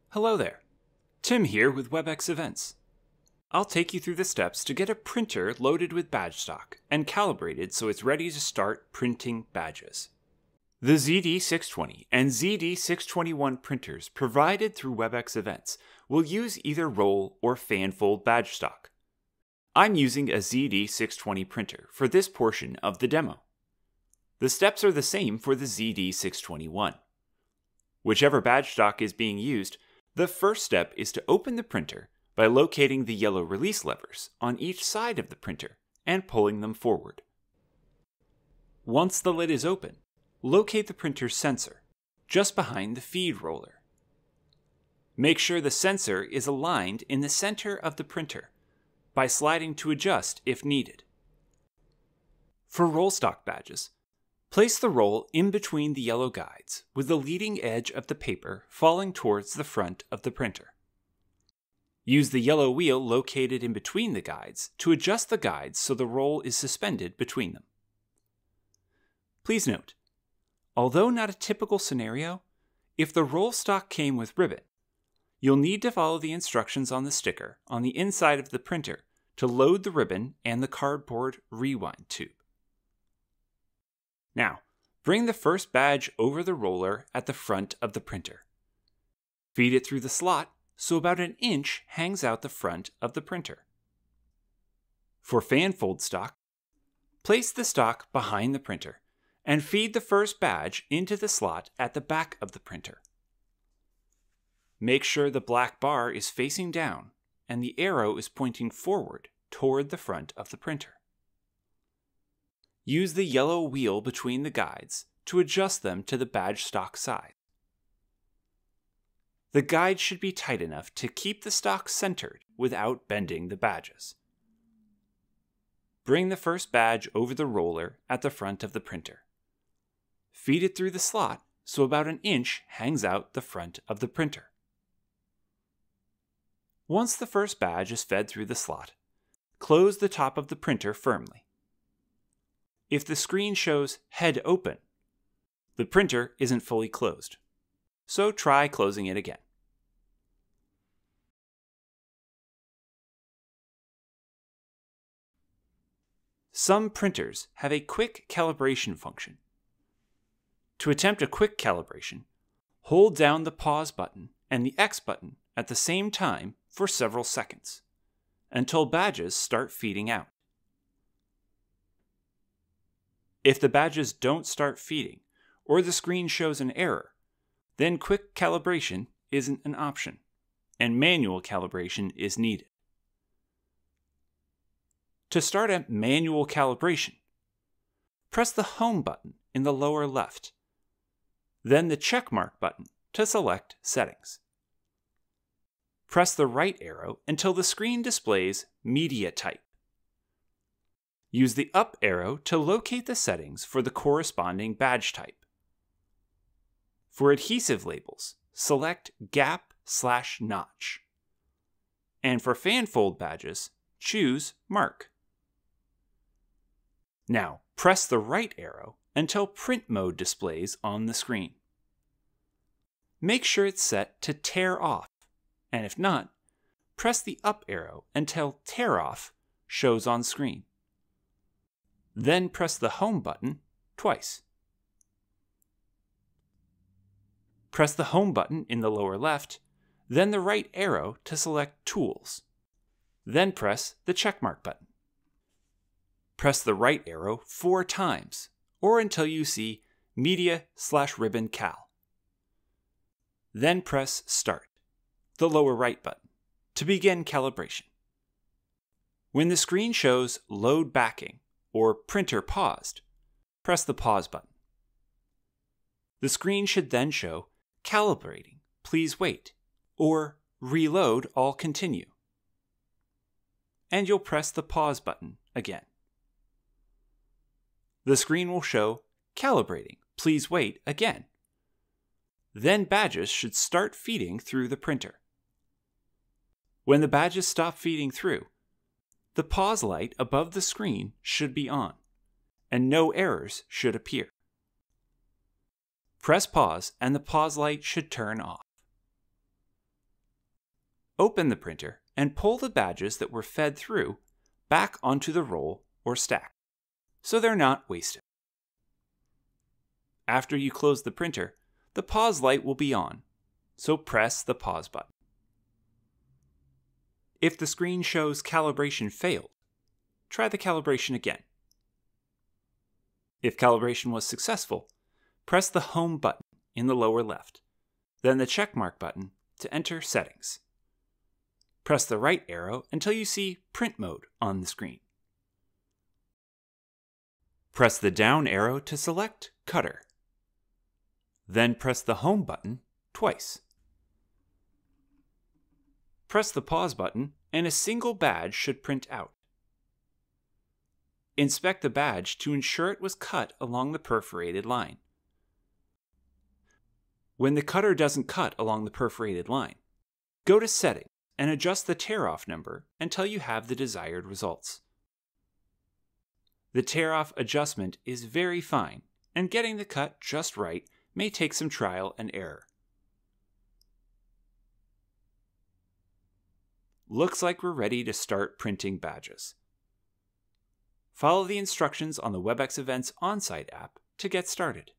Hello there, Tim here with Webex Events. I'll take you through the steps to get a printer loaded with badge stock and calibrated so it's ready to start printing badges. The ZD620 and ZD621 printers provided through Webex Events will use either roll or fan-fold badge stock. I'm using a ZD620 printer for this portion of the demo. The steps are the same for the ZD621. Whichever badge stock is being used, the first step is to open the printer by locating the yellow release levers on each side of the printer and pulling them forward. Once the lid is open, locate the printer's sensor, just behind the feed roller. Make sure the sensor is aligned in the center of the printer by sliding to adjust if needed. For roll stock badges, place the roll in between the yellow guides with the leading edge of the paper falling towards the front of the printer. Use the yellow wheel located in between the guides to adjust the guides so the roll is suspended between them. Please note, although not a typical scenario, if the roll stock came with ribbon, you'll need to follow the instructions on the sticker on the inside of the printer to load the ribbon and the cardboard rewind tube. Now, bring the first badge over the roller at the front of the printer. Feed it through the slot so about an inch hangs out the front of the printer. For fan-fold stock, place the stock behind the printer and feed the first badge into the slot at the back of the printer. Make sure the black bar is facing down and the arrow is pointing forward toward the front of the printer. Use the yellow wheel between the guides to adjust them to the badge stock size. The guide should be tight enough to keep the stock centered without bending the badges. Bring the first badge over the roller at the front of the printer. Feed it through the slot so about an inch hangs out the front of the printer. Once the first badge is fed through the slot, close the top of the printer firmly. If the screen shows head open, the printer isn't fully closed, so try closing it again. Some printers have a quick calibration function. To attempt a quick calibration, hold down the pause button and the X button at the same time for several seconds, until badges start feeding out. If the badges don't start feeding, or the screen shows an error, then quick calibration isn't an option, and manual calibration is needed. To start a manual calibration, press the Home button in the lower left, then the checkmark button to select Settings. Press the right arrow until the screen displays Media Type. Use the up arrow to locate the settings for the corresponding badge type. For adhesive labels, select Gap/Notch. And for fan-fold badges, choose Mark. Now, press the right arrow until Print Mode displays on the screen. Make sure it's set to Tear Off, and if not, press the up arrow until Tear Off shows on screen. Then press the Home button twice. Press the Home button in the lower left, then the right arrow to select Tools. Then press the checkmark button. Press the right arrow 4 times, or until you see Media/Ribbon Cal. Then press Start, the lower right button, to begin calibration. When the screen shows Load Backing, or Printer Paused, press the Pause button. The screen should then show Calibrating, Please Wait, or Reload All Continue. And you'll press the Pause button again. The screen will show Calibrating, Please Wait again. Then badges should start feeding through the printer. When the badges stop feeding through, the pause light above the screen should be on, and no errors should appear. Press pause and the pause light should turn off. open the printer and pull the badges that were fed through back onto the roll or stack, so they're not wasted. After you close the printer, the pause light will be on, so press the pause button. If the screen shows calibration failed, try the calibration again. If calibration was successful, press the Home button in the lower left, then the checkmark button to enter settings. Press the right arrow until you see Print Mode on the screen. Press the down arrow to select Cutter. Then press the Home button twice. Press the pause button and a single badge should print out. Inspect the badge to ensure it was cut along the perforated line. When the cutter doesn't cut along the perforated line, go to Settings and adjust the tear-off number until you have the desired results. The tear-off adjustment is very fine, and getting the cut just right may take some trial and error. Looks like we're ready to start printing badges. Follow the instructions on the Webex Events Onsite app to get started.